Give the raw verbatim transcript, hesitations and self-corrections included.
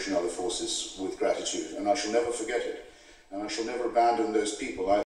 Revolutionary Armed Forces with gratitude, and I shall never forget it. And I shall never abandon those people. I